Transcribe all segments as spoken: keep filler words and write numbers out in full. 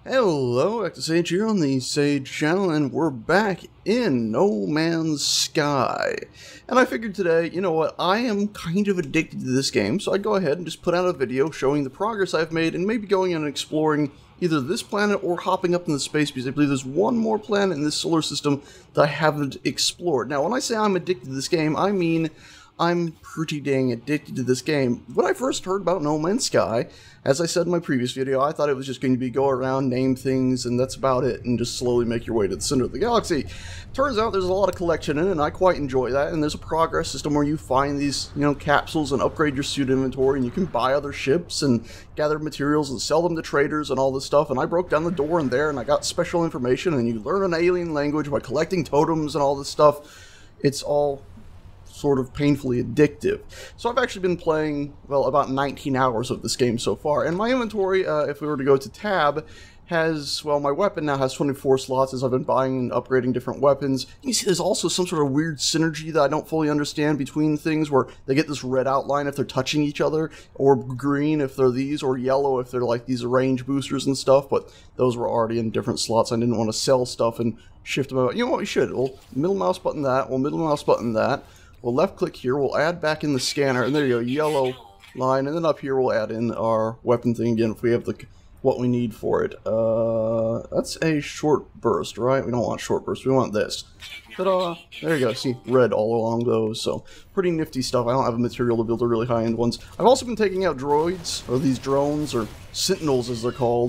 Hello, back to Sage here on the Sage channel, and we're back in No Man's Sky. And I figured today, you know what, I am kind of addicted to this game, so I'd go ahead and just put out a video showing the progress I've made and maybe going and exploring either this planet or hopping up into space, because I believe there's one more planet in this solar system that I haven't explored. Now, when I say I'm addicted to this game, I mean I'm pretty dang addicted to this game. When I first heard about No Man's Sky, as I said in my previous video, I thought it was just going to be go around, name things, and that's about it, and just slowly make your way to the center of the galaxy. Turns out there's a lot of collection in it, and I quite enjoy that, and there's a progress system where you find these, you know, capsules and upgrade your suit inventory, and you can buy other ships and gather materials and sell them to traders and all this stuff, and I broke down the door in there, and I got special information, and you learn an alien language by collecting totems and all this stuff. It's all sort of painfully addictive. So I've actually been playing, well, about nineteen hours of this game so far, and my inventory, uh, if we were to go to tab, has, well, my weapon now has twenty-four slots as I've been buying and upgrading different weapons. You see there's also some sort of weird synergy that I don't fully understand between things, where they get this red outline if they're touching each other, or green if they're these, or yellow if they're like these range boosters and stuff, but those were already in different slots. I didn't want to sell stuff and shift them out. You know what, we should. We'll middle mouse button that, we'll middle mouse button that. We'll left click here, we'll add back in the scanner, and there you go, yellow line, and then up here we'll add in our weapon thing again if we have the what we need for it. Uh, that's a short burst, right? We don't want short burst, we want this. Ta-da! There you go, see, red all along those, so pretty nifty stuff. I don't have a material to build the really high-end ones. I've also been taking out droids, or these drones, or sentinels as they're called,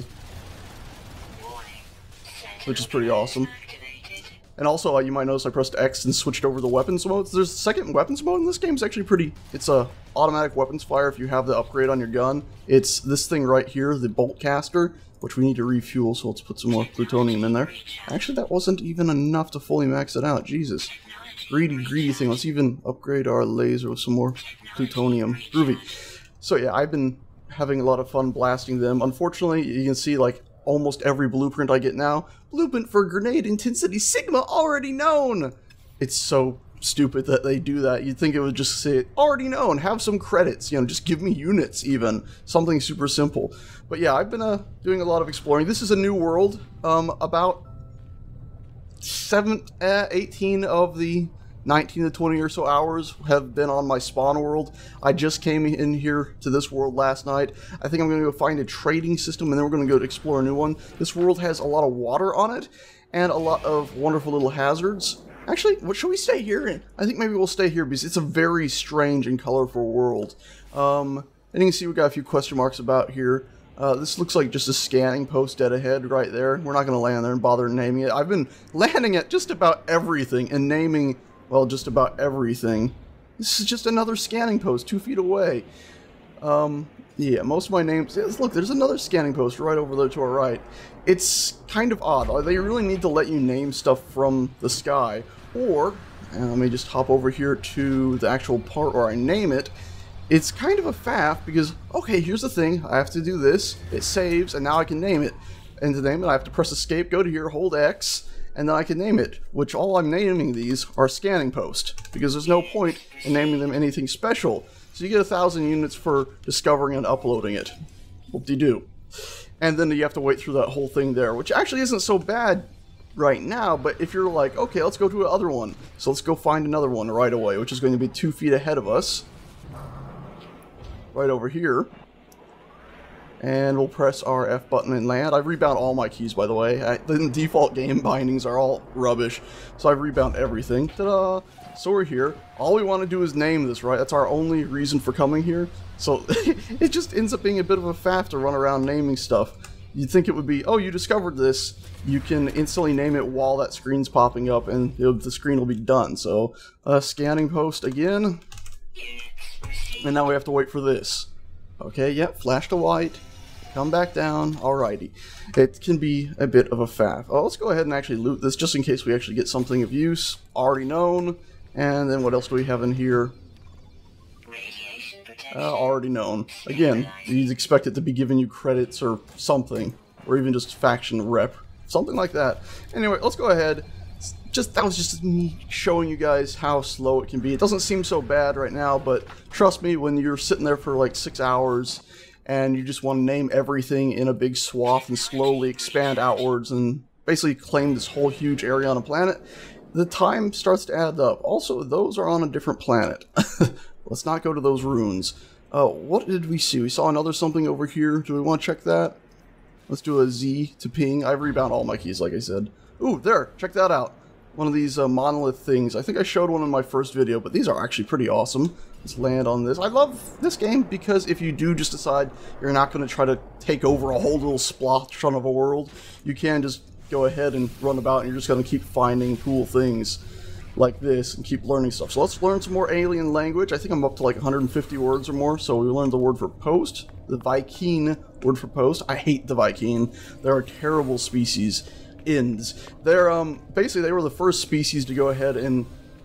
which is pretty awesome. And also, uh, you might notice I pressed X and switched over the weapons modes. There's a second weapons mode in this game. It's actually pretty... It's a automatic weapons fire if you have the upgrade on your gun. It's this thing right here, the bolt caster, which we need to refuel, so let's put some more plutonium in there. Actually, that wasn't even enough to fully max it out. Jesus. Greedy, greedy thing. Let's even upgrade our laser with some more plutonium. Groovy. So yeah, I've been having a lot of fun blasting them. Unfortunately, you can see, like, almost every blueprint I get now. Blueprint for grenade intensity sigma already known! It's so stupid that they do that. You'd think it would just say, already known, have some credits, you know, just give me units even. Something super simple. But yeah, I've been uh, doing a lot of exploring. This is a new world. Um, about seven, uh, eighteen of the nineteen to twenty or so hours have been on my spawn world. I just came in here to this world last night. I think I'm going to go find a trading system, and then we're going to go explore a new one. This world has a lot of water on it, and a lot of wonderful little hazards. Actually, what should we stay here? I think maybe we'll stay here, because it's a very strange and colorful world. Um, and you can see we got a few question marks about here. Uh, this looks like just a scanning post dead ahead right there. We're not going to land there and bother naming it. I've been landing at just about everything and naming, well, just about everything. This is just another scanning post two feet away. Um, yeah, most of my names... Look, there's another scanning post right over there to our right. It's kind of odd. They really need to let you name stuff from the sky. Or, and let me just hop over here to the actual part where I name it. It's kind of a faff because, okay, here's the thing. I have to do this. It saves, and now I can name it. And to name it, I have to press escape, go to here, hold X, and then I can name it, which all I'm naming these are scanning post, because there's no point in naming them anything special. So you get a thousand units for discovering and uploading it. Whoop-de-doo. And then you have to wait through that whole thing there, which actually isn't so bad right now, but if you're like, okay, let's go to another one. So let's go find another one right away, which is going to be two feet ahead of us. Right over here. And we'll press our F button and land. I've rebound all my keys, by the way. I, the default game bindings are all rubbish, so I've rebound everything. Ta-da! So we're here. All we want to do is name this, right? That's our only reason for coming here. So it just ends up being a bit of a faff to run around naming stuff. You'd think it would be, oh, you discovered this. You can instantly name it while that screen's popping up, and you know, the screen will be done. So, uh, scanning post again. And now we have to wait for this. Okay, yep, flash to white. Come back down. Alrighty. It can be a bit of a faff. Oh, let's go ahead and actually loot this just in case we actually get something of use. Already known. And then what else do we have in here? Uh, already known. Again, you'd expect it to be giving you credits or something. Or even just faction rep. Something like that. Anyway, let's go ahead. Just that was just me showing you guys how slow it can be. It doesn't seem so bad right now, but trust me, when you're sitting there for like six hours and you just want to name everything in a big swath and slowly expand outwards and basically claim this whole huge area on a planet, the time starts to add up. Also, those are on a different planet. Let's not go to those ruins. Uh, what did we see? We saw another something over here. Do we want to check that? Let's do a Z to ping. I've rebound all my keys, like I said. Ooh, there! Check that out. One of these uh, monolith things. I think I showed one in my first video, but these are actually pretty awesome. Let's land on this. I love this game because if you do just decide you're not going to try to take over a whole little splotch of a world, you can just go ahead and run about and you're just going to keep finding cool things like this and keep learning stuff. So let's learn some more alien language. I think I'm up to like one hundred fifty words or more. So we learned the word for post, the Viking word for post. I hate the Viking. They're a terrible species. Inds. They're um basically they were the first species to go ahead and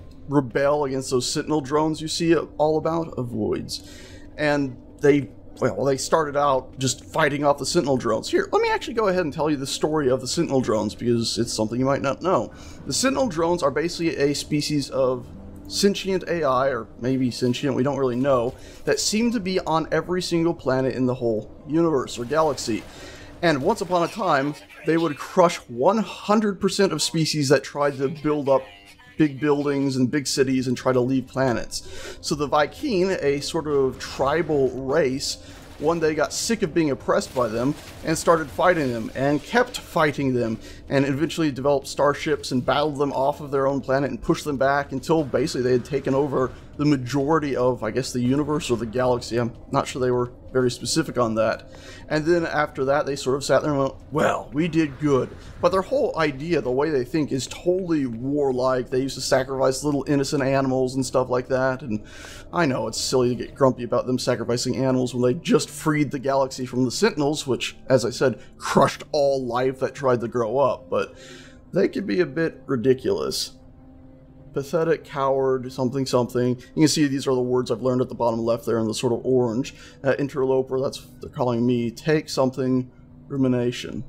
rebel against those sentinel drones you see all about, avoids. And they well they started out just fighting off the sentinel drones. Here, let me actually go ahead and tell you the story of the sentinel drones because it's something you might not know. The sentinel drones are basically a species of sentient A I, or maybe sentient, we don't really know, that seem to be on every single planet in the whole universe or galaxy. And once upon a time, they would crush one hundred percent of species that tried to build up big buildings and big cities and try to leave planets. So the Viking, a sort of tribal race, one day got sick of being oppressed by them and started fighting them and kept fighting them and eventually developed starships and battled them off of their own planet and pushed them back until basically they had taken over the majority of, I guess, the universe or the galaxy. I'm not sure they were very specific on that. And then after that, they sort of sat there and went, well, we did good. But their whole idea, the way they think, is totally warlike. They used to sacrifice little innocent animals and stuff like that. And I know it's silly to get grumpy about them sacrificing animals when they just freed the galaxy from the Sentinels, which, as I said, crushed all life that tried to grow up. But they could be a bit ridiculous. Pathetic, coward, something, something. You can see these are the words I've learned at the bottom left there in the sort of orange. Uh, interloper, that's what they're calling me. Take something, rumination.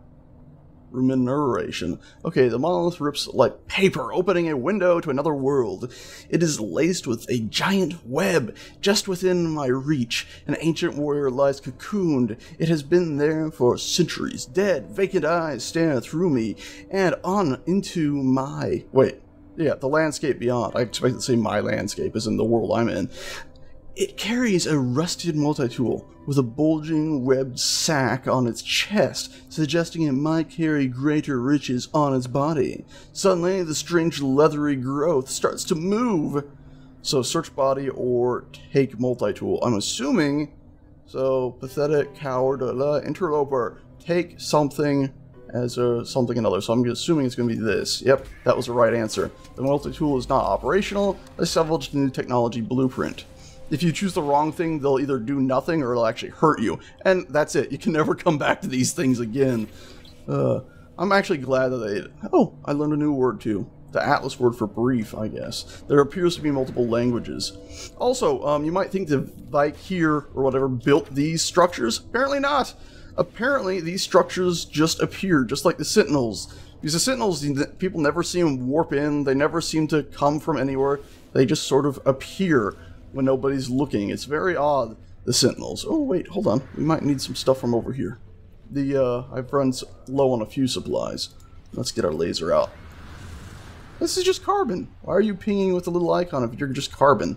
Rumineration. Okay, the monolith rips like paper, opening a window to another world. It is laced with a giant web just within my reach. An ancient warrior lies cocooned. It has been there for centuries. Dead, vacant eyes stare through me and on into my... Wait. Yeah, the landscape beyond. I expect to say my landscape is in the world I'm in. It carries a rusted multi-tool with a bulging webbed sack on its chest, suggesting it might carry greater riches on its body. Suddenly, the strange leathery growth starts to move. So search body or take multi-tool. I'm assuming, so pathetic, coward, uh, interloper, take something as a something another. So I'm assuming it's going to be this. Yep, that was the right answer. The multi-tool is not operational. They salvaged a new technology blueprint. If you choose the wrong thing, they'll either do nothing or it'll actually hurt you. And that's it. You can never come back to these things again. Uh, I'm actually glad that they... Oh, I learned a new word too. The Atlas word for brief, I guess. There appears to be multiple languages. Also, um, you might think the Vikir or whatever built these structures. Apparently not. Apparently, these structures just appeared, just like the Sentinels. Because the Sentinels, people never see them warp in. They never seem to come from anywhere. They just sort of appear when nobody's looking. It's very odd, the Sentinels. Oh, wait, hold on. We might need some stuff from over here. The, uh, I've run low on a few supplies. Let's get our laser out. This is just carbon. Why are you pinging with a little icon if you're just carbon?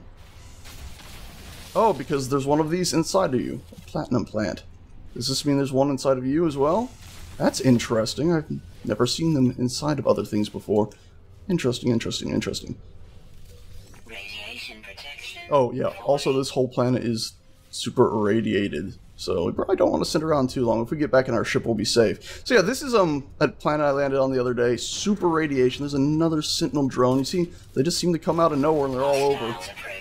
Oh, because there's one of these inside of you. A platinum plant. Does this mean there's one inside of you as well? That's interesting. I've never seen them inside of other things before. Interesting, interesting, interesting. Radiation protection. Oh, yeah. Also, this whole planet is super irradiated. So we probably don't want to sit around too long. If we get back in our ship, we'll be safe. So yeah, this is um a planet I landed on the other day. Super radiation. There's another Sentinel drone. You see, they just seem to come out of nowhere and they're all over.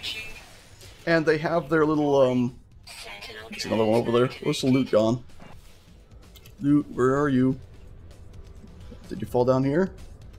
And they have their little um... There's another one over there. Where's the loot gone? Loot, where are you? Did you fall down here?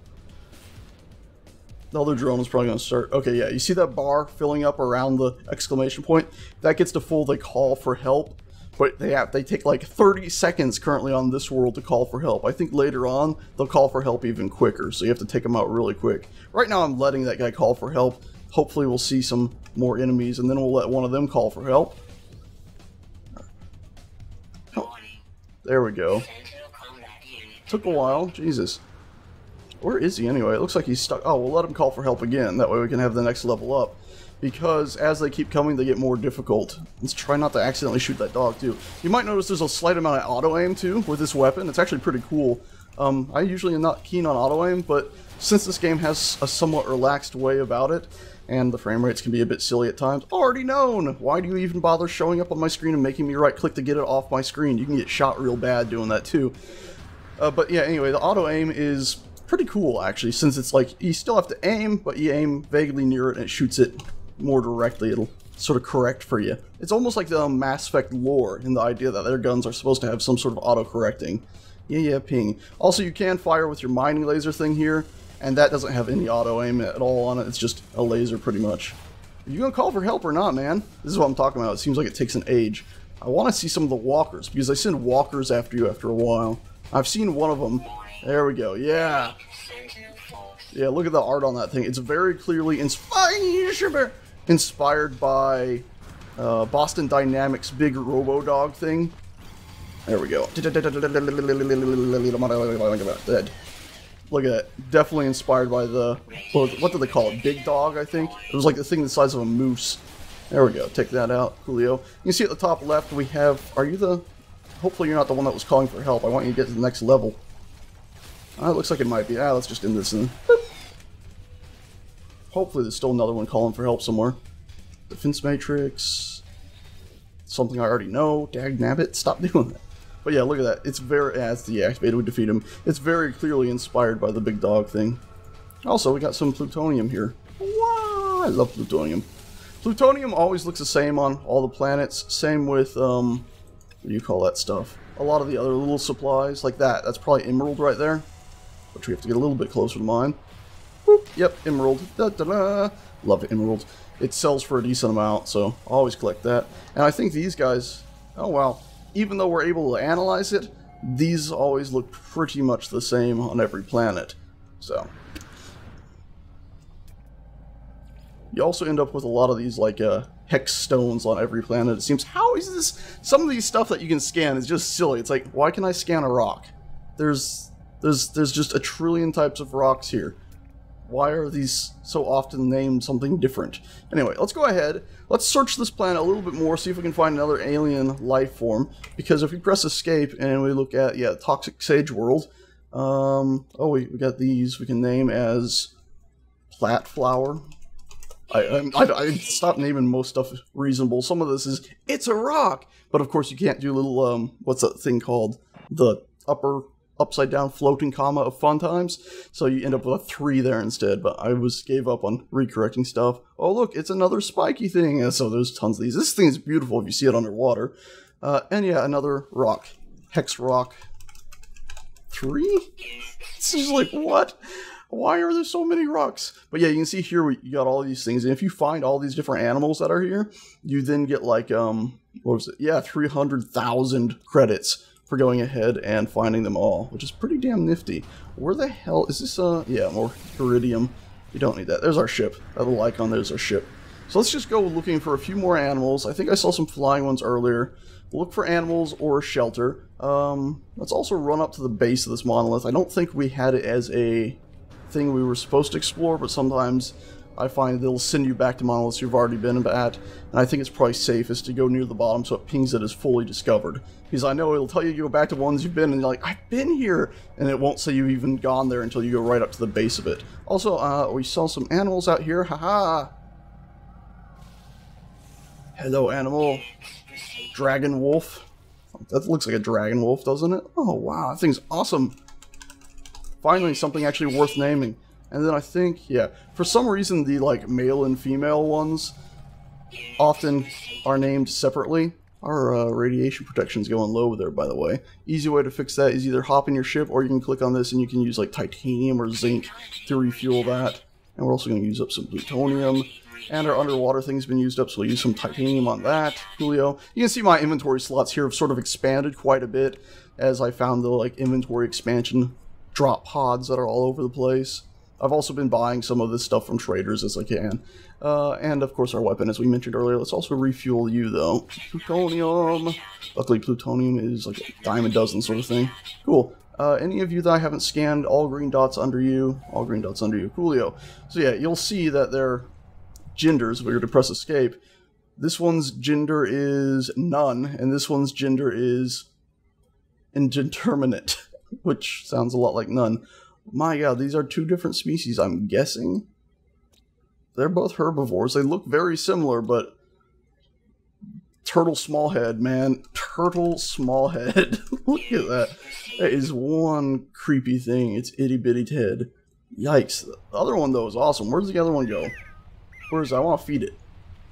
The other drone is probably going to start. Okay, yeah, you see that bar filling up around the exclamation point? That gets to full, they call for help. But they have, they take like thirty seconds currently on this world to call for help. I think later on, they'll call for help even quicker, so you have to take them out really quick. Right now, I'm letting that guy call for help. Hopefully, we'll see some more enemies, and then we'll let one of them call for help. There we go. Sentinel combat unit. Took a while. Jesus. Where is he anyway? It looks like he's stuck. Oh, we'll let him call for help again. That way we can have the next level up. Because as they keep coming, they get more difficult. Let's try not to accidentally shoot that dog, too. You might notice there's a slight amount of auto-aim, too, with this weapon. It's actually pretty cool. Um, I usually am not keen on auto-aim, but since this game has a somewhat relaxed way about it, and the frame rates can be a bit silly at times, already known! Why do you even bother showing up on my screen and making me right-click to get it off my screen? You can get shot real bad doing that, too. Uh, but yeah, anyway, the auto-aim is pretty cool, actually, since it's like, you still have to aim, but you aim vaguely near it and it shoots it more directly. It'll sort of correct for you. It's almost like the um, Mass Effect lore in the idea that their guns are supposed to have some sort of auto-correcting. Yeah, yeah, ping. Also, you can fire with your mining laser thing here, and that doesn't have any auto-aim at all on it. It's just a laser, pretty much. Are you gonna call for help or not, man? This is what I'm talking about. It seems like it takes an age. I want to see some of the walkers, because they send walkers after you after a while. I've seen one of them. There we go. Yeah. Sentinel force. Yeah, look at the art on that thing. It's very clearly inspired inspired by uh, Boston Dynamics' big Robo-Dog thing. There we go. Dead. Look at that. Definitely inspired by the, what do they call it? Big Dog, I think? It was like the thing the size of a moose. There we go. Take that out, Julio. You can see at the top left we have, are you the, hopefully you're not the one that was calling for help. I want you to get to the next level. Ah, it looks like it might be. Ah, let's just end this in. Hopefully there's still another one calling for help somewhere. Defense Matrix. Something I already know. Dagnabbit, stop doing that. But yeah, look at that. It's very, yeah, it's deactivated, we defeat him. It's very clearly inspired by the big dog thing. Also, we got some plutonium here. Wow, I love plutonium. Plutonium always looks the same on all the planets. Same with, um, what do you call that stuff? A lot of the other little supplies, like that. That's probably emerald right there. Which we have to get a little bit closer to mine. Boop, yep, emerald. Da, da, da. Love emerald. It sells for a decent amount, so I'll always collect that. And I think these guys, oh wow, even though we're able to analyze it, these always look pretty much the same on every planet. So you also end up with a lot of these like uh, hex stones on every planet. It seems, how is this? Some of these stuff that you can scan is just silly. It's like, why can I scan a rock? There's there's there's just a trillion types of rocks here. Why are these so often named something different? Anyway, let's go ahead. Let's search this planet a little bit more, see if we can find another alien life form. Because if we press escape and we look at, yeah, Toxic Sage World. Um, oh, we, we got these we can name as Platflower. I, I, I, I stopped naming most stuff reasonable. Some of this is, it's a rock! But of course you can't do little, um, what's that thing called? The upper... upside down floating comma of fun times, so you end up with a three there instead, but I was gave up on recorrecting stuff. Oh look, it's another spiky thing, and so there's tons of these. This thing is beautiful if you see it underwater. Uh, and yeah, another rock. Hex rock. Three? It's just like, what? Why are there so many rocks? But yeah, you can see here we you got all these things, and if you find all these different animals that are here, you then get like, um, what was it? Yeah, three hundred thousand credits for going ahead and finding them all, which is pretty damn nifty. Where the hell is this? Uh, yeah, more iridium. You don't need that. There's our ship. That little icon, there's our ship. So let's just go looking for a few more animals. I think I saw some flying ones earlier. Look for animals or shelter. Um, let's also run up to the base of this monolith. I don't think we had it as a thing we were supposed to explore, but sometimes I find they'll send you back to monoliths you've already been at, and I think it's probably safest to go near the bottom so it pings it as fully discovered. Because I know it'll tell you to go back to ones you've been, and you're like, I've been here! And it won't say you've even gone there until you go right up to the base of it. Also, uh, we saw some animals out here, haha! Hello, animal. Dragon wolf. That looks like a dragon wolf, doesn't it? Oh, wow, that thing's awesome! Finally, something actually worth naming. And then I think, yeah, for some reason the like male and female ones often are named separately. Our uh, radiation protection's going low there, by the way. Easy way to fix that is either hop in your ship, or you can click on this and you can use like titanium or zinc to refuel that. And we're also going to use up some plutonium. And our underwater thing's been used up, so we'll use some titanium on that. Julio. You can see my inventory slots here have sort of expanded quite a bit as I found the like inventory expansion drop pods that are all over the place. I've also been buying some of this stuff from traders as I can. Uh, and of course our weapon, as we mentioned earlier. Let's also refuel you though. Plutonium. Luckily plutonium is like a dime a dozen sort of thing. Cool. Uh, any of you that I haven't scanned, all green dots under you. All green dots under you. Coolio. So yeah, you'll see that their genders, if we were to press escape, this one's gender is none, and this one's gender is indeterminate, which sounds a lot like none. My god, these are two different species, I'm guessing. They're both herbivores. They look very similar, but turtle smallhead, man. Turtle smallhead. Look at that. That is one creepy thing. It's itty-bitty Ted. Yikes. The other one, though, is awesome. Where's the other one go? Where's I want to feed it.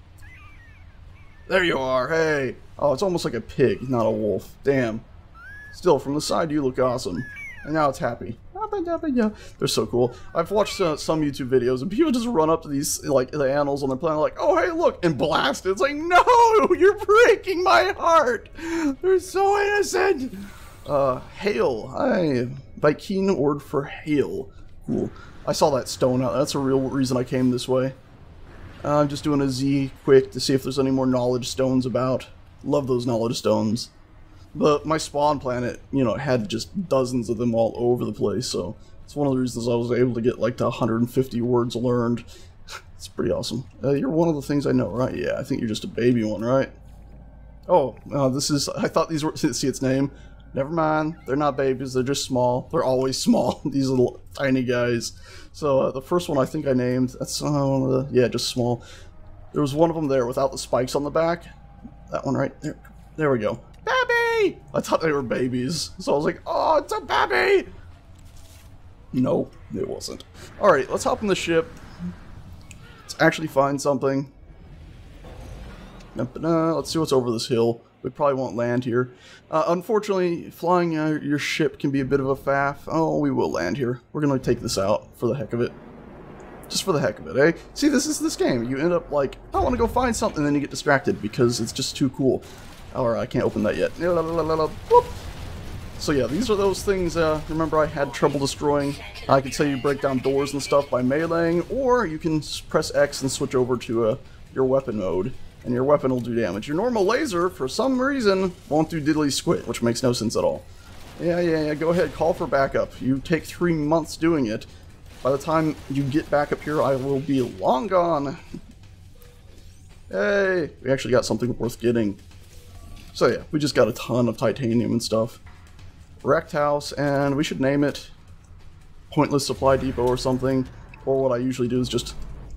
There you are. Hey. Oh, it's almost like a pig, not a wolf. Damn. Still, from the side, you look awesome. And now it's happy. They're so cool. I've watched uh, some YouTube videos, and people just run up to these, like, the animals on their planet, like, oh, hey, look, and blast it. It's like, no, you're breaking my heart. They're so innocent. Uh, hail. Hi. Viking word for hail. Cool. I saw that stone out. That's a real reason I came this way. Uh, I'm just doing a Z quick to see if there's any more knowledge stones about. Love those knowledge stones. But my spawn planet, you know, had just dozens of them all over the place, so it's one of the reasons I was able to get like to one hundred fifty words learned. It's pretty awesome. Uh, you're one of the things I know, right? Yeah, I think you're just a baby one, right? Oh, uh, this is, I thought these were, see its name? Never mind, they're not babies, they're just small. They're always small, these little tiny guys. So uh, the first one I think I named, that's uh, one of the, yeah, just small. There was one of them there without the spikes on the back. That one right there. There we go. Baby! I thought they were babies, so I was like, oh, it's a baby! No, it wasn't. Alright, let's hop in the ship. Let's actually find something. Let's see what's over this hill. We probably won't land here. Uh, unfortunately, flying uh, your ship can be a bit of a faff. Oh, we will land here. We're gonna take this out for the heck of it. Just for the heck of it, eh? See, this is this game. You end up like, I want to go find something, and then you get distracted because it's just too cool. Alright, I can't open that yet. So yeah, these are those things, uh, remember I had trouble destroying. I can tell you break down doors and stuff by meleeing, or you can press X and switch over to uh, your weapon mode, and your weapon will do damage. Your normal laser, for some reason, won't do diddly squid, which makes no sense at all. Yeah, yeah, yeah, go ahead, call for backup. You take three months doing it. By the time you get back up here, I will be long gone. Hey, we actually got something worth getting. So yeah, we just got a ton of titanium and stuff. Wrecked house, and we should name it Pointless Supply Depot or something. Or what I usually do is just...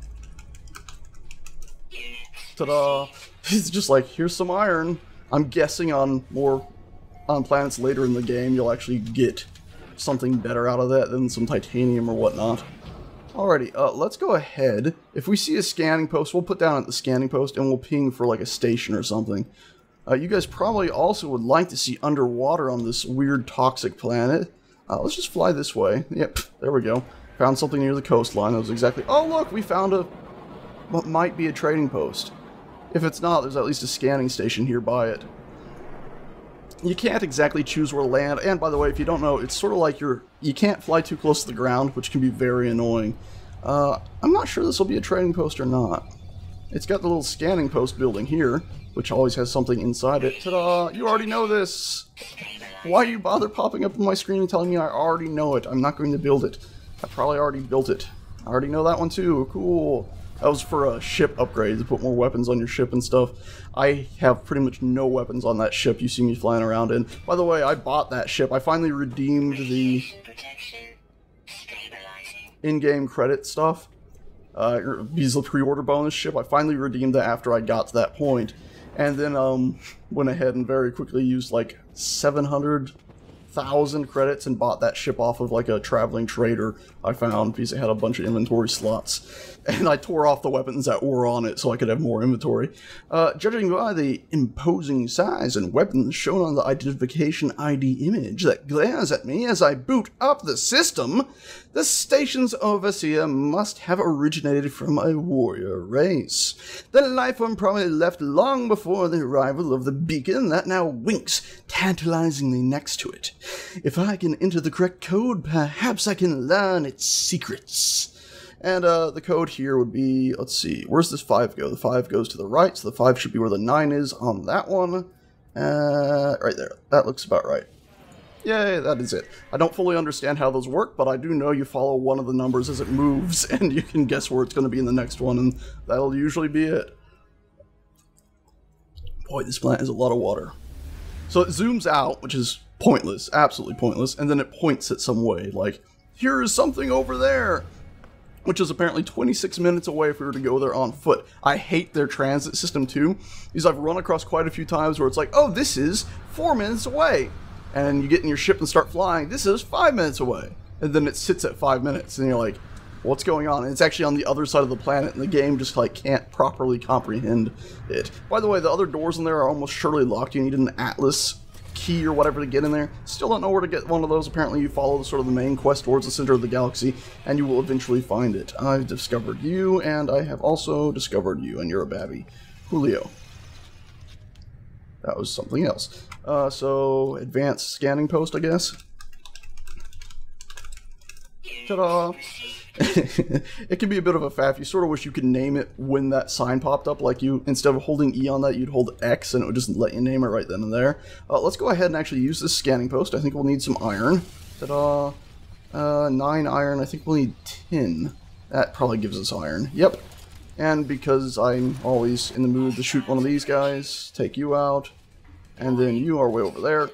Ta-da! It's just like, here's some iron. I'm guessing on more on planets later in the game, you'll actually get something better out of that than some titanium or whatnot. Alrighty, uh, let's go ahead. If we see a scanning post, we'll put down at the scanning post and we'll ping for like a station or something. Uh, you guys probably also would like to see underwater on this weird toxic planet. Uh, let's just fly this way. Yep, there we go. Found something near the coastline. That was exactly... Oh, look, we found a... what might be a trading post. If it's not, there's at least a scanning station here by it. You can't exactly choose where to land, and by the way, if you don't know, it's sort of like you're... You can't fly too close to the ground, which can be very annoying. Uh, I'm not sure this will be a trading post or not. It's got the little scanning post building here, which always has something inside it. Ta-da! You already know this! Why do you bother popping up on my screen and telling me I already know it? I'm not going to build it. I probably already built it. I already know that one too. Cool. That was for a ship upgrade, to put more weapons on your ship and stuff. I have pretty much no weapons on that ship you see me flying around in. By the way, I bought that ship. I finally redeemed the in-game credit stuff. Uh, Visa pre-order bonus ship. I finally redeemed that after I got to that point. And then um, went ahead and very quickly used like seven hundred thousand credits and bought that ship off of like a traveling trader I found because it had a bunch of inventory slots. And I tore off the weapons that were on it so I could have more inventory. Uh, judging by the imposing size and weapons shown on the identification I D image that glares at me as I boot up the system, the station's overseer must have originated from a warrior race. The lifeform probably left long before the arrival of the beacon that now winks tantalizingly next to it. If I can enter the correct code, perhaps I can learn its secrets. And uh, the code here would be, let's see, where's this five go? The five goes to the right, so the five should be where the nine is on that one. Uh, right there. That looks about right. Yay, that is it. I don't fully understand how those work, but I do know you follow one of the numbers as it moves, and you can guess where it's going to be in the next one, and that'll usually be it. Boy, this plant has a lot of water. So it zooms out, which is pointless, absolutely pointless, and then it points it some way, like, here is something over there, which is apparently twenty-six minutes away if we were to go there on foot. I hate their transit system too, because I've run across quite a few times where it's like, oh, this is four minutes away. And you get in your ship and start flying, this is five minutes away. And then it sits at five minutes, and you're like, what's going on? And it's actually on the other side of the planet, and the game just like can't properly comprehend it. By the way, the other doors in there are almost surely locked. You need an Atlas key or whatever to get in there. Still don't know where to get one of those. Apparently you follow the sort of the main quest towards the center of the galaxy, and you will eventually find it. I've discovered you, and I have also discovered you, and you're a babby. Julio. That was something else. Uh, so, advanced scanning post, I guess. Ta-da! It can be a bit of a faff. You sort of wish you could name it when that sign popped up. Like you, instead of holding E on that, you'd hold X and it would just let you name it right then and there. Uh, let's go ahead and actually use this scanning post. I think we'll need some iron. Ta-da! Uh, nine iron. I think we'll need tin. That probably gives us iron. Yep. And because I'm always in the mood to shoot one of these guys, take you out. And then you are way over there.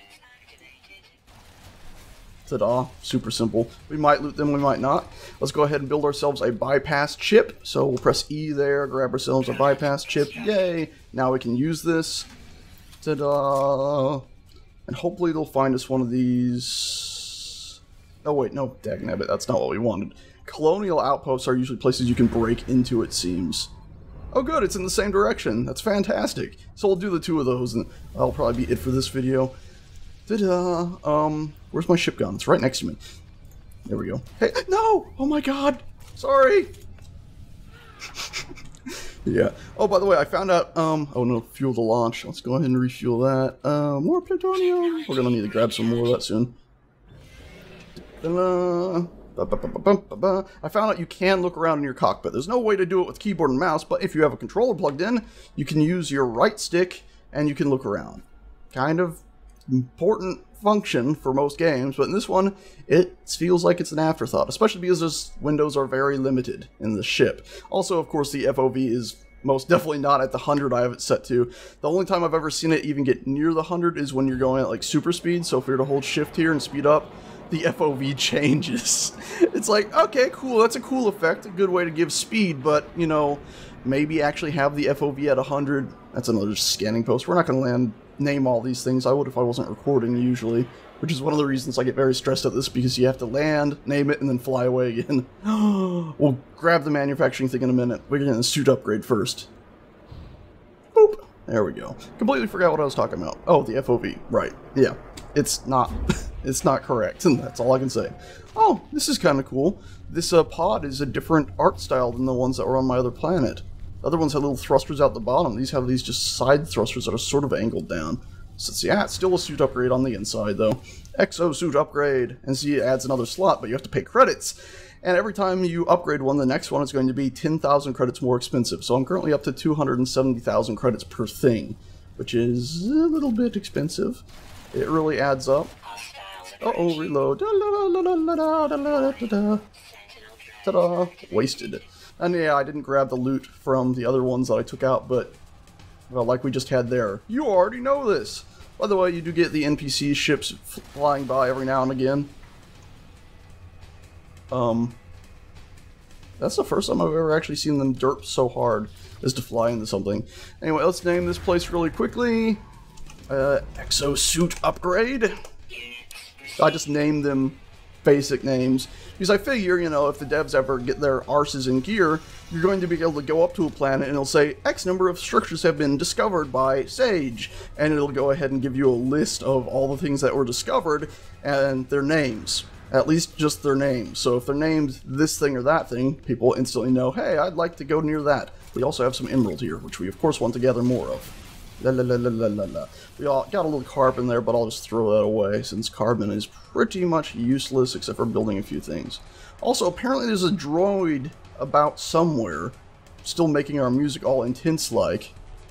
Ta-da. Super simple. We might loot them, we might not. Let's go ahead and build ourselves a bypass chip. So we'll press E there, grab ourselves a bypass chip. Yay! Now we can use this. Ta-da! And hopefully they'll find us one of these... Oh wait, no, dagnabbit, that's not what we wanted. Colonial outposts are usually places you can break into, it seems. Oh good, it's in the same direction. That's fantastic. So we'll do the two of those, and that'll probably be it for this video. Ta-da! Um, where's my ship gun? It's right next to me. There we go. Hey, no! Oh my god! Sorry! Yeah. Oh, by the way, I found out, um, oh no, fuel to launch. Let's go ahead and refuel that. Uh, more plutonium! We're gonna need to grab some more of that soon. Ta-da! I found out you can look around in your cockpit. There's no way to do it with keyboard and mouse, but if you have a controller plugged in, you can use your right stick and you can look around. Kind of important function for most games, but in this one, it feels like it's an afterthought, especially because those windows are very limited in the ship. Also, of course, the F O V is most definitely not at the one hundred I have it set to. The only time I've ever seen it even get near the one hundred is when you're going at like super speed, so if we were to hold shift here and speed up, the F O V changes. It's like, okay, cool, that's a cool effect, a good way to give speed, but, you know, maybe actually have the F O V at one hundred. That's another scanning post. We're not going to land name all these things. I would if I wasn't recording, usually, which is one of the reasons I get very stressed at this, because you have to land, name it, and then fly away again. We'll grab the manufacturing thing in a minute. We're getting a suit upgrade first. Boop. There we go. Completely forgot what I was talking about. Oh, the F O V. Right. Yeah. It's not... It's not correct, and that's all I can say. Oh, this is kind of cool. This uh, pod is a different art style than the ones that were on my other planet. The other ones had little thrusters out the bottom. These have these just side thrusters that are sort of angled down. So yeah, it's still a suit upgrade on the inside, though. Exosuit upgrade. And see, it adds another slot, but you have to pay credits. And every time you upgrade one, the next one is going to be ten thousand credits more expensive. So I'm currently up to two hundred seventy thousand credits per thing, which is a little bit expensive. It really adds up. Uh-oh, reload. Ta-da. Wasted. And yeah, I didn't grab the loot from the other ones that I took out, but, well, like we just had there. You already know this! By the way, you do get the N P C ships flying by every now and again. Um, that's the first time I've ever actually seen them derp so hard as to fly into something. Anyway, let's name this place really quickly. Uh, Exosuit Upgrade. I just named them basic names, because I figure, you know, if the devs ever get their arses in gear, you're going to be able to go up to a planet and it'll say, X number of structures have been discovered by Sage, and it'll go ahead and give you a list of all the things that were discovered, and their names. At least just their names. So if they're named this thing or that thing, people instantly know, hey, I'd like to go near that. We also have some emerald here, which we of course want to gather more of. La la la la la la la. We all got a little carbon there, but I'll just throw that away since carbon is pretty much useless except for building a few things. Also, apparently there's a droid about somewhere still making our music all intense-like.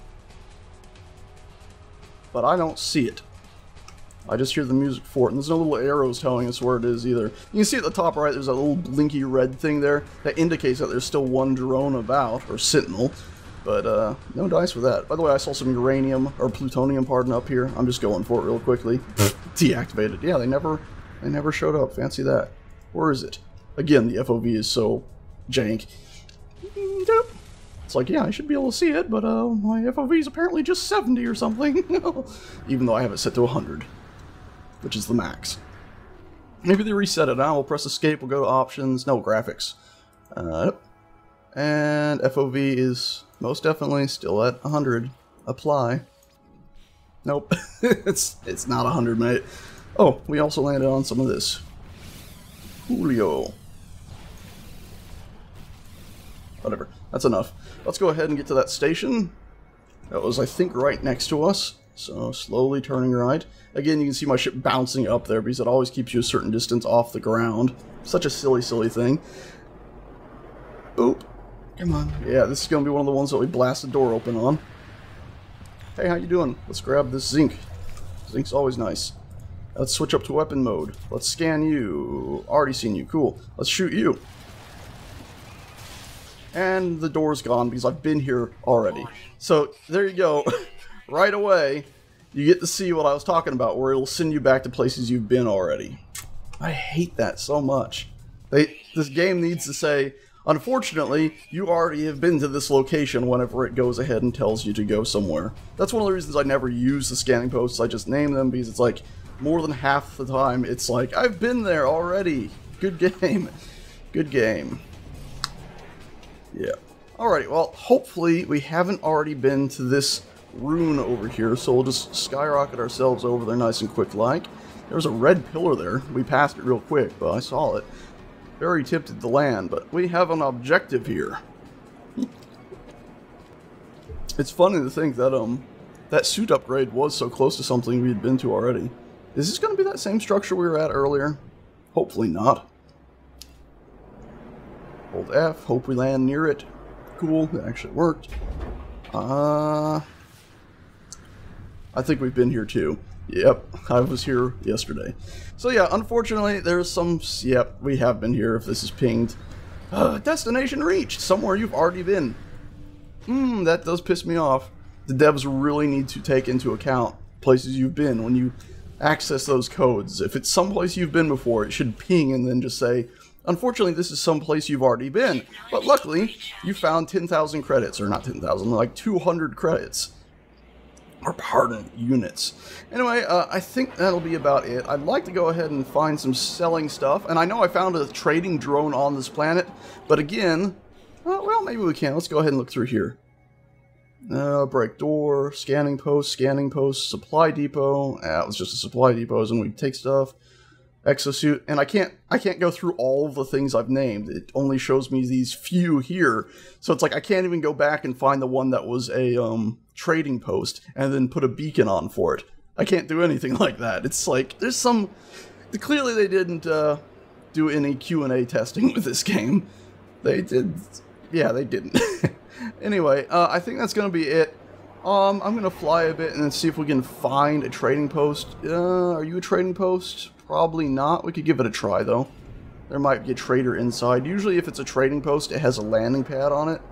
But I don't see it. I just hear the music for it, and there's no little arrows telling us where it is either. You can see at the top right, there's a little blinky red thing there that indicates that there's still one drone about, or sentinel, but uh, no dice for that. By the way, I saw some uranium, or plutonium, pardon, up here. I'm just going for it real quickly. Deactivated. Yeah, they never, they never showed up. Fancy that. Where is it? Again, the F O V is so jank. It's like, yeah, I should be able to see it, but uh, my F O V is apparently just seventy or something. Even though I have it set to one hundred. Which is the max. Maybe they reset it now. We'll press escape, we'll go to options, no, graphics. Uh, and F O V is most definitely still at one hundred. Apply. Nope, it's it's not one hundred, mate. Oh, we also landed on some of this. Julio. Whatever, that's enough. Let's go ahead and get to that station. That was, I think, right next to us. So, slowly turning right. Again, you can see my ship bouncing up there because it always keeps you a certain distance off the ground. Such a silly, silly thing. Oop. Come on. Yeah, this is going to be one of the ones that we blast the door open on. Hey, how you doing? Let's grab this zinc. Zinc's always nice. Let's switch up to weapon mode. Let's scan you. Already seen you. Cool. Let's shoot you. And the door's gone because I've been here already. So, there you go. Right away, you get to see what I was talking about, where it'll send you back to places you've been already. I hate that so much. They, this game needs to say, unfortunately, you already have been to this location whenever it goes ahead and tells you to go somewhere. That's one of the reasons I never use the scanning posts. I just name them because it's like, more than half the time, it's like, I've been there already. Good game. Good game. Yeah. Alrighty, well, hopefully we haven't already been to this rune over here, so we'll just skyrocket ourselves over there nice and quick like. There's a red pillar there. We passed it real quick, but I saw it. Very tempted to land, but we have an objective here. It's funny to think that um that suit upgrade was so close to something we had been to already. Is this going to be that same structure we were at earlier? Hopefully not. Hold F, hope we land near it. Cool, it actually worked. Uh... I think we've been here too. Yep, I was here yesterday. So yeah, unfortunately, there's some... Yep, we have been here if this is pinged. Uh, destination reached! Somewhere you've already been. Hmm, that does piss me off. The devs really need to take into account places you've been when you access those codes. If it's someplace you've been before, it should ping and then just say, unfortunately, this is someplace you've already been. But luckily, you found ten thousand credits. Or not ten thousand, like two hundred credits. Or pardon, units. Anyway, uh, I think that'll be about it. I'd like to go ahead and find some selling stuff. And I know I found a trading drone on this planet. But again, uh, well, maybe we can. Let's go ahead and look through here. Uh, break door, scanning post, scanning post, supply depot. Ah, it was just a supply depot, and we take stuff. Exosuit, and I can't I can't go through all of the things I've named. It only shows me these few here. So it's like I can't even go back and find the one that was a um trading post and then put a beacon on for it. I can't do anything like that. It's like there's some clearly they didn't uh do any Q and A testing with this game. They did yeah, they didn't. Anyway, uh, I think that's going to be it. Um, I'm going to fly a bit and then see if we can find a trading post. Uh, are you a trading post? Probably not. We could give it a try, though. There might be a trader inside. Usually, if it's a trading post, it has a landing pad on it.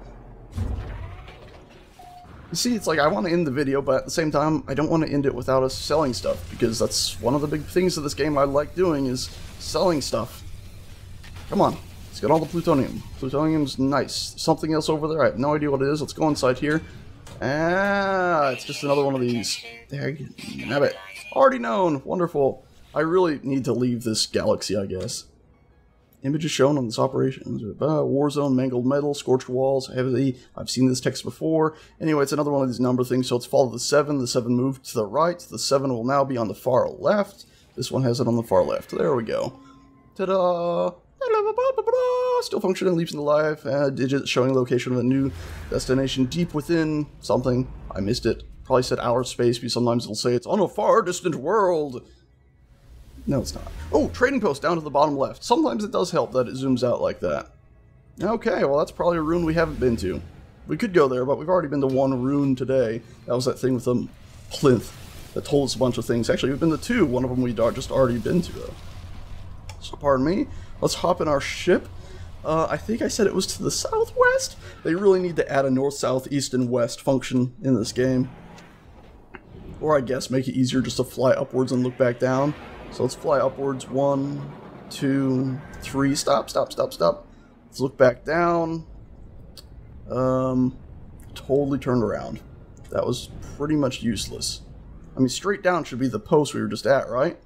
You see, it's like I want to end the video, but at the same time, I don't want to end it without us selling stuff, because that's one of the big things of this game I like doing, is selling stuff. Come on. Let's get all the plutonium. Plutonium's nice. Something else over there? I have no idea what it is. Let's go inside here. Ah, it's just another one of these. Dagnabbit. Already known. Wonderful. I really need to leave this galaxy, I guess. Images shown on this operation. Uh, Warzone, mangled metal, scorched walls, heavy. I've seen this text before. Anyway, it's another one of these number things. So let's follow the seven. The seven moved to the right. The seven will now be on the far left. This one has it on the far left. There we go. Ta-da! Still functioning, leaps in the live. Uh, digit showing location of a new destination deep within something. I missed it. Probably said outer space, because sometimes it'll say it's on a far distant world. No, it's not. Oh, trading post down to the bottom left. Sometimes it does help that it zooms out like that. Okay, well that's probably a rune we haven't been to. We could go there, but we've already been to one rune today. That was that thing with the plinth that told us a bunch of things. Actually, we've been to two. One of them we'd just already been to, though. So, pardon me. Let's hop in our ship. Uh, I think I said it was to the southwest. They really need to add a north, south, east, and west function in this game. Or I guess make it easier just to fly upwards and look back down. So let's fly upwards. One, two, three. Stop, stop, stop, stop. Let's look back down. Um, totally turned around. That was pretty much useless. I mean, straight down should be the post we were just at, right?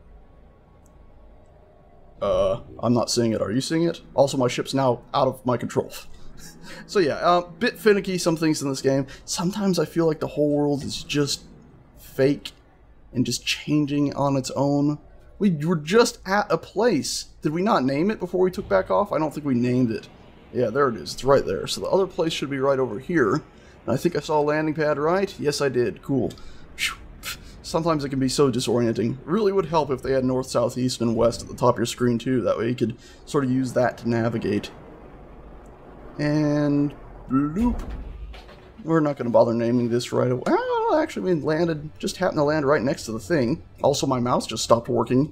Uh, I'm not seeing it. Are you seeing it? Also, my ship's now out of my control. So yeah, a uh, bit finicky, some things in this game. Sometimes I feel like the whole world is just fake and just changing on its own. We were just at a place. Did we not name it before we took back off? I don't think we named it. Yeah, there it is. It's right there. So the other place should be right over here. And I think I saw a landing pad, right? Yes, I did. Cool. Sometimes it can be so disorienting. It really would help if they had north, south, east, and west at the top of your screen too. That way you could sort of use that to navigate. And bloop. We're not going to bother naming this right away. Oh, actually, we landed, just happened to land right next to the thing. Also, my mouse just stopped working.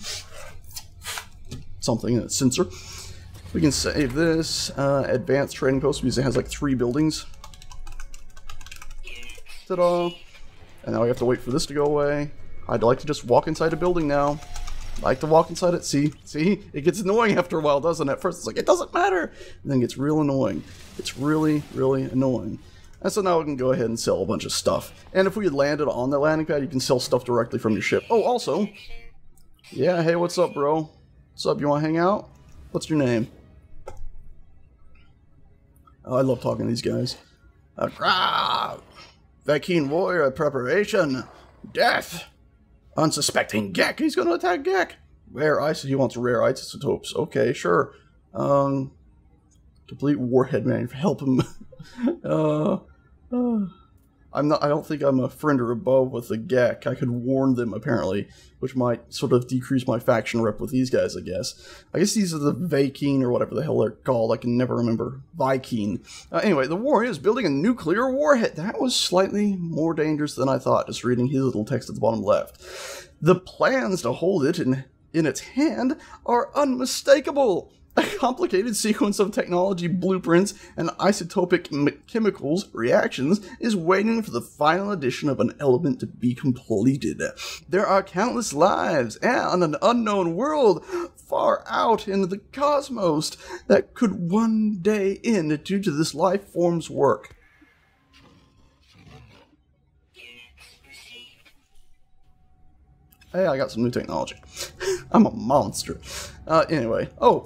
Something in its sensor. We can save this. Uh, advanced trading post because it has like three buildings. Ta-da! And now we have to wait for this to go away. I'd like to just walk inside a building now. I like to walk inside it. See? See? It gets annoying after a while, doesn't it? At first it's like, it doesn't matter. And then it gets real annoying. It's really, really annoying. And so now we can go ahead and sell a bunch of stuff. And if we had landed on the landing pad, you can sell stuff directly from your ship. Oh, also. Yeah, hey, what's up, bro? What's up? You want to hang out? What's your name? Oh, I love talking to these guys. Uh, Viking warrior preparation. Death. Unsuspecting Gek. He's going to attack Gek. Rare ice. He wants rare isotopes. Okay, sure. Um, complete warhead man. Help him. uh, uh, I'm not. I don't think I'm a friend or above with the Gek. I could warn them apparently, which might sort of decrease my faction rep with these guys. I guess. I guess these are the Viking or whatever the hell they're called. I can never remember. Viking. Uh, anyway, the warrior is building a nuclear warhead. That was slightly more dangerous than I thought. Just reading his little text at the bottom left. The plans to hold it in in its hand are unmistakable. A complicated sequence of technology blueprints and isotopic chemicals reactions is waiting for the final addition of an element to be completed. There are countless lives and an unknown world far out in the cosmos that could one day end due to this life form's work. Hey, I got some new technology. I'm a monster. Uh, anyway. Oh.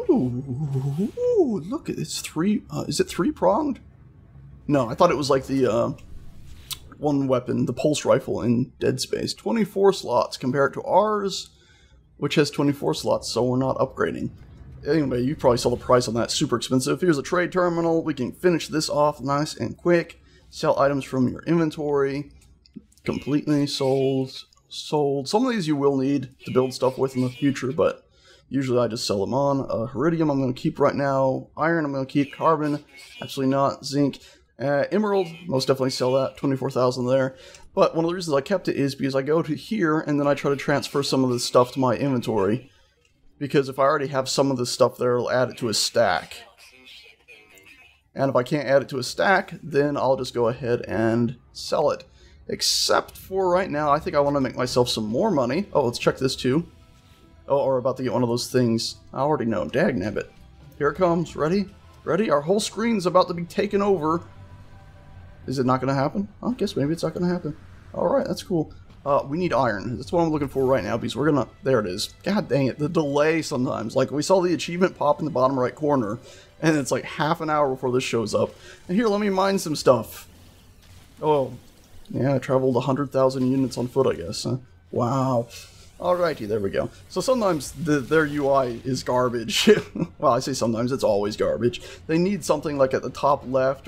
Ooh. Look, it's three. Uh, is it three-pronged? No, I thought it was like the uh, one weapon, the pulse rifle in Dead Space. twenty-four slots compared to ours, which has twenty-four slots, so we're not upgrading. Anyway, you probably saw the price on that. Super expensive. Here's a trade terminal. We can finish this off nice and quick. Sell items from your inventory. Completely sold. Sold. Some of these you will need to build stuff with in the future, but usually I just sell them on. Uh, Iridium I'm going to keep right now. Iron I'm going to keep. Carbon, absolutely not. Zinc. Uh, Emerald, most definitely sell that. twenty-four thousand there. But one of the reasons I kept it is because I go to here and then I try to transfer some of this stuff to my inventory. Because if I already have some of this stuff there, it'll add it to a stack. And if I can't add it to a stack, then I'll just go ahead and sell it. Except for right now, I think I want to make myself some more money. Oh, let's check this too. Oh, we're about to get one of those things. I already know. Dagnabbit. Here it comes. Ready? Ready? Our whole screen's about to be taken over. Is it not going to happen? I guess maybe it's not going to happen. Alright, that's cool. Uh, we need iron. That's what I'm looking for right now because we're going to... There it is. God dang it. The delay sometimes. Like, we saw the achievement pop in the bottom right corner, and it's like half an hour before this shows up. And here, let me mine some stuff. Oh... Yeah, I traveled one hundred thousand units on foot, I guess. Huh? Wow. Alrighty, there we go. So sometimes the, their U I is garbage. Well, I say sometimes, it's always garbage. They need something like at the top left or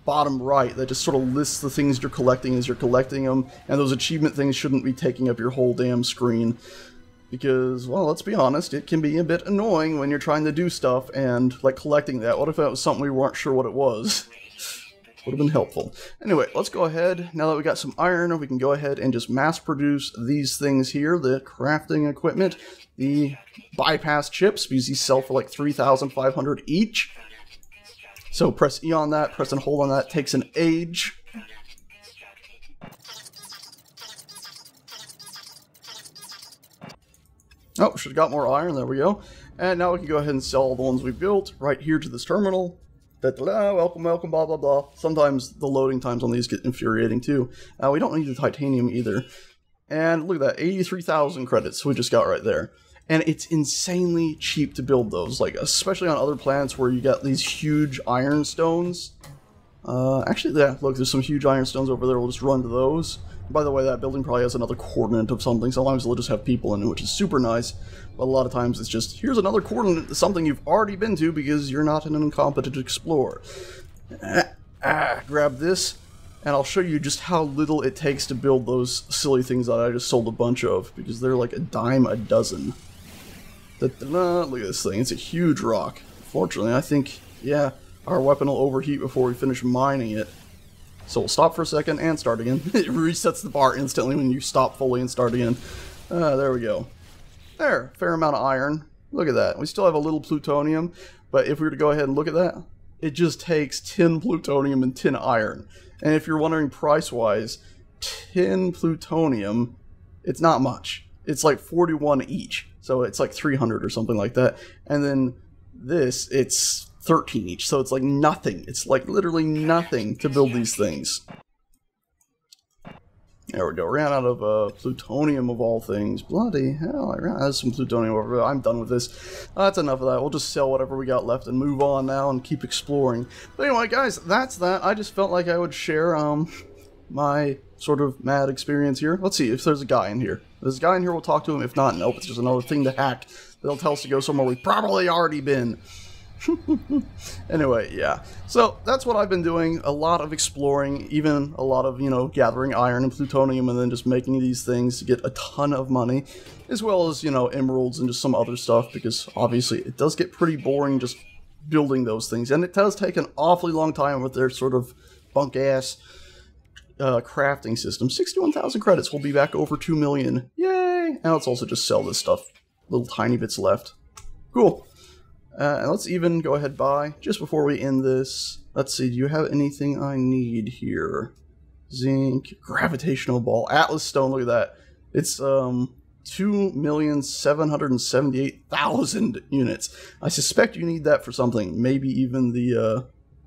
bottom right that just sort of lists the things you're collecting as you're collecting them, and those achievement things shouldn't be taking up your whole damn screen. Because, well, let's be honest, it can be a bit annoying when you're trying to do stuff and, like, collecting that. What if that was something we weren't sure what it was? Would have been helpful. Anyway, let's go ahead. Now that we got some iron, we can go ahead and just mass produce these things here. The crafting equipment, the bypass chips, because these sell for like three thousand five hundred each. So press E on that, press and hold on that, takes an age. Oh, should have got more iron, there we go. And now we can go ahead and sell all the ones we built right here to this terminal. Da-da-da, welcome, welcome, blah, blah, blah. Sometimes the loading times on these get infuriating too. Uh, we don't need the titanium either. And look at that, eighty-three thousand credits we just got right there. And it's insanely cheap to build those, like especially on other planets where you got these huge iron stones. Uh, actually, yeah, look, there's some huge iron stones over there. We'll just run to those. By the way, that building probably has another coordinate of something. Sometimes they'll just have people in it, which is super nice. But a lot of times it's just, here's another coordinate to something you've already been to because you're not an incompetent explorer. Ah, ah, grab this, and I'll show you just how little it takes to build those silly things that I just sold a bunch of, because they're like a dime a dozen. Da -da -da, look at this thing, it's a huge rock. Fortunately, I think, yeah, our weapon will overheat before we finish mining it. So we'll stop for a second and start again. It resets the bar instantly when you stop fully and start again. Uh, there we go. There, fair amount of iron. Look at that. We still have a little plutonium, but if we were to go ahead and look at that, it just takes ten plutonium and ten iron. And if you're wondering price-wise, ten plutonium, it's not much. It's like forty-one each, so it's like three hundred or something like that. And then this, it's thirteen each, so it's like nothing. It's like literally nothing to build these things. There we go. Ran out of uh, plutonium of all things. Bloody hell, I ran out of some plutonium over there. I'm done with this. Uh, that's enough of that. We'll just sell whatever we got left and move on now and keep exploring. But anyway, guys, that's that. I just felt like I would share um my sort of mad experience here. Let's see if there's a guy in here. If there's a guy in here, we'll talk to him. If not, nope. It's just another thing to hack. They'll tell us to go somewhere we've probably already been. Anyway, yeah. So that's what I've been doing. A lot of exploring, even a lot of, you know, gathering iron and plutonium and then just making these things to get a ton of money, as well as, you know, emeralds and just some other stuff, because obviously it does get pretty boring just building those things. And it does take an awfully long time with their sort of bunk-ass uh, crafting system. sixty-one thousand credits. We'll be back over two million. Yay! And let's also just sell this stuff. Little tiny bits left. Cool. Uh, and let's even go ahead buy, just before we end this, let's see, do you have anything I need here? Zinc, gravitational ball, Atlas stone, look at that. It's um two million seven hundred seventy-eight thousand units. I suspect you need that for something, maybe even the uh,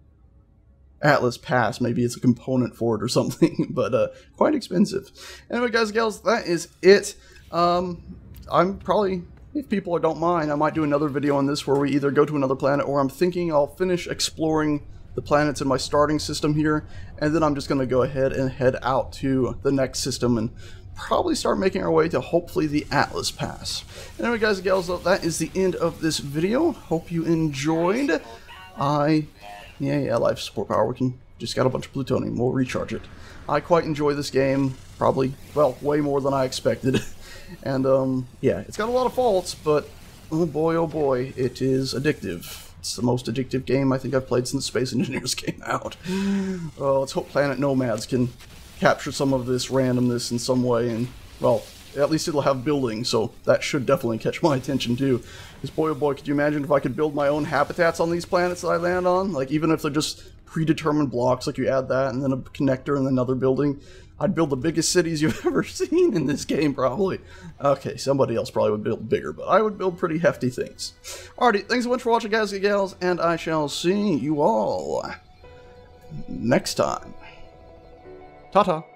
Atlas Pass, maybe it's a component for it or something, but uh, quite expensive. Anyway, guys and gals, that is it. Um, I'm probably... If people don't mind, I might do another video on this where we either go to another planet, or I'm thinking I'll finish exploring the planets in my starting system here, and then I'm just going to go ahead and head out to the next system and probably start making our way to hopefully the Atlas Pass. Anyway, guys and gals, that is the end of this video. Hope you enjoyed. I, yeah, yeah, life support power. We can just got a bunch of plutonium. We'll recharge it. I quite enjoy this game. Probably, well, way more than I expected. And, um, yeah, it's got a lot of faults, but, oh boy, oh boy, it is addictive. It's the most addictive game I think I've played since Space Engineers came out. Uh, let's hope Planet Nomads can capture some of this randomness in some way, and, well, at least it'll have building, so that should definitely catch my attention, too. Because, boy, oh boy, could you imagine if I could build my own habitats on these planets that I land on? Like, even if they're just predetermined blocks, like you add that, and then a connector, and another building. I'd build the biggest cities you've ever seen in this game, probably. Okay, somebody else probably would build bigger, but I would build pretty hefty things. Alrighty, thanks so much for watching, guys and gals, and I shall see you all next time. Ta-ta.